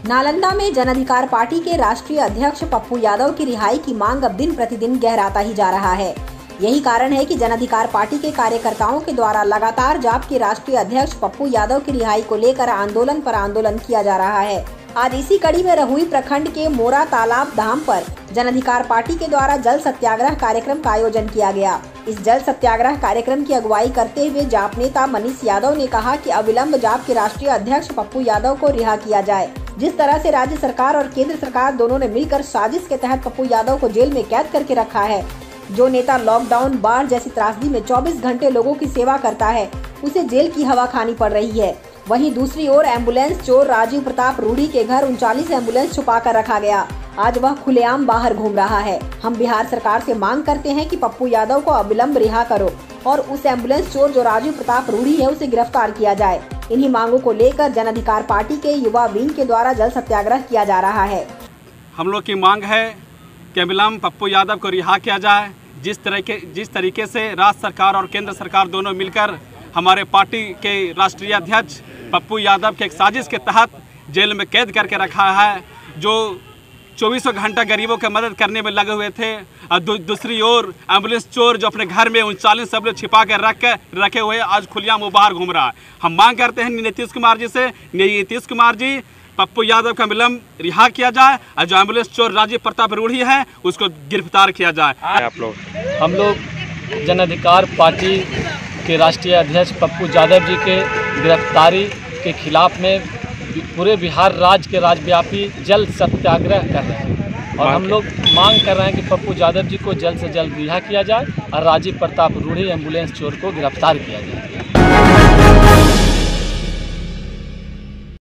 नालंदा में जन अधिकार पार्टी के राष्ट्रीय अध्यक्ष पप्पू यादव की रिहाई की मांग अब दिन प्रतिदिन गहराता ही जा रहा है। यही कारण है कि जन अधिकार पार्टी के कार्यकर्ताओं के द्वारा लगातार जाप के राष्ट्रीय अध्यक्ष पप्पू यादव की रिहाई को लेकर आंदोलन पर आंदोलन किया जा रहा है। आज इसी कड़ी में रहुई प्रखंड के मोरा तालाब धाम पर जन अधिकार पार्टी के द्वारा जल सत्याग्रह कार्यक्रम का आयोजन किया गया। इस जल सत्याग्रह कार्यक्रम की अगुवाई करते हुए जाप नेता मनीष यादव ने कहा कि अविलंब जाप के राष्ट्रीय अध्यक्ष पप्पू यादव को रिहा किया जाए। जिस तरह से राज्य सरकार और केंद्र सरकार दोनों ने मिलकर साजिश के तहत पप्पू यादव को जेल में कैद करके रखा है। जो नेता लॉकडाउन, बाढ़ जैसी त्रासदी में 24 घंटे लोगों की सेवा करता है, उसे जेल की हवा खानी पड़ रही है। वहीं दूसरी ओर एम्बुलेंस चोर राजीव प्रताप रूढ़ी के घर 39 एम्बुलेंस छुपा कर रखा गया। आज वह खुलेआम बाहर घूम रहा है। हम बिहार सरकार से मांग करते हैं कि पप्पू यादव को अविलंब रिहा करो और उस एम्बुलेंस चोर जो राजीव प्रताप रूढ़ी है उसे गिरफ्तार किया जाए। इन्हीं मांगों को लेकर जन अधिकार पार्टी के युवा विंग के द्वारा जल सत्याग्रह किया जा रहा है। हम लोग की मांग है कि अविलंब पप्पू यादव को रिहा किया जाए। जिस तरीके से राज्य सरकार और केंद्र सरकार दोनों मिलकर हमारे पार्टी के राष्ट्रीय अध्यक्ष पप्पू यादव के एक साजिश के तहत जेल में कैद करके रखा है, जो 24 घंटा गरीबों की मदद करने में लगे हुए थे, और दूसरी ओर एम्बुलेंस चोर जो अपने घर में 39 एम्बुलेंस छिपा कर रखे हुए आज खुलेआम वो बाहर घूम रहा है। हम मांग करते हैं नीतीश कुमार जी से, नीतीश कुमार जी पप्पू यादव का अविलंब रिहा किया जाए और जो एम्बुलेंस चोर राजीव प्रताप रूढ़ी है उसको गिरफ्तार किया जाए। हम लोग जन अधिकार पार्टी के राष्ट्रीय अध्यक्ष पप्पू यादव जी के गिरफ्तारी के खिलाफ में पूरे बिहार राज्य के राज्यव्यापी जल सत्याग्रह कर रहे हैं और हम लोग मांग कर रहे हैं कि पप्पू यादव जी को जल्द से जल्द रिहा किया जाए और राजीव प्रताप रूढ़ी एम्बुलेंस चोर को गिरफ्तार किया जाए।